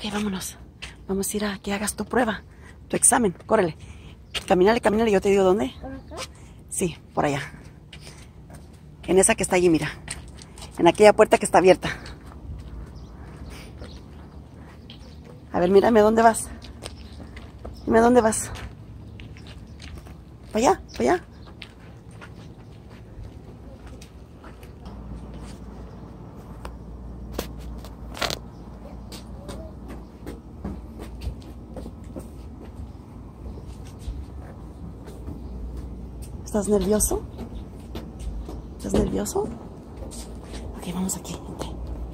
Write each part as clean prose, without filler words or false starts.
Ok, vámonos. Vamos a ir a que hagas tu prueba, tu examen. Córrele. Camínale, camínale, yo te digo dónde. ¿Por acá? Sí, por allá. En esa que está allí, mira. En aquella puerta que está abierta. A ver, mírame, ¿dónde vas? Dime, ¿dónde vas? ¿Para allá? ¿Para allá? ¿Estás nervioso? ¿Estás nervioso? Ok, vamos aquí. Vente.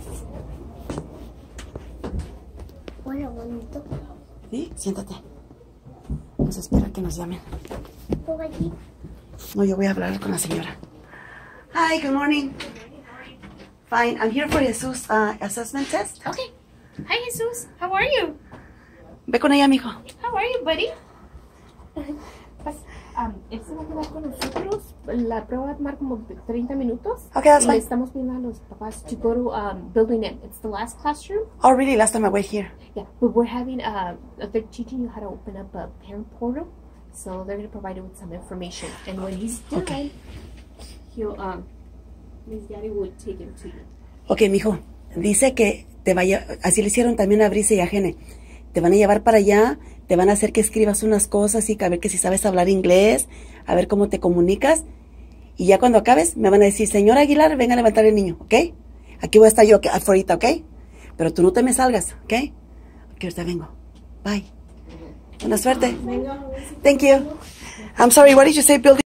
Hola, bonito. ¿Sí? Siéntate. Vamos a esperar que nos llamen. ¿Por allí? No, yo voy a hablar con la señora. Hi, good morning. Fine, I'm here for Jesus assessment test. Okay. Hi, Jesus. How are you? Ve con ella, mijo. How are you, buddy? Pues, él se va a quedar con nosotros. La prueba va a tomar como 30 minutos. Okay, that's y fine. le estamos pidiendo a los papás to go to Building M. It's the last classroom. Oh, really? Last time I went here. Yeah, but we're having, they're teaching you how to open up a parent portal. So they're going to provide you with some information. And when he's done, Okay. he'll, Miss Daddy will take him to you. Ok, mijo. Dice que te vaya. Así le hicieron también a Brice y a Gene. Te van a llevar para allá. Te van a hacer que escribas unas cosas y a ver que si sabes hablar inglés. A ver cómo te comunicas. Y ya cuando acabes, me van a decir, señora Aguilar, venga a levantar el niño, ¿ok? Aquí voy a estar yo afuera, ¿ok? Pero tú no te me salgas, ¿ok? Ok, ahorita vengo. Bye. Buena suerte. Thank you. I'm sorry, what did you say, building?